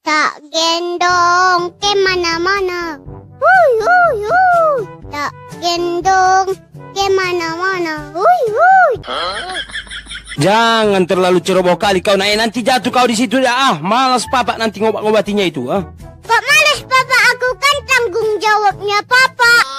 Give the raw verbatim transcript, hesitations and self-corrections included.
Tak gendong ke mana-mana. Hui, hui, hui. Tak gendong ke mana-mana. Hui, hui. Jangan terlalu ceroboh kali kau, Nay. Nanti jatuh kau di situ ya. Ah, malas papa nanti ngobat-ngobatinya itu. Ah. Kok malas papa? Aku kan tanggung jawabnya papa.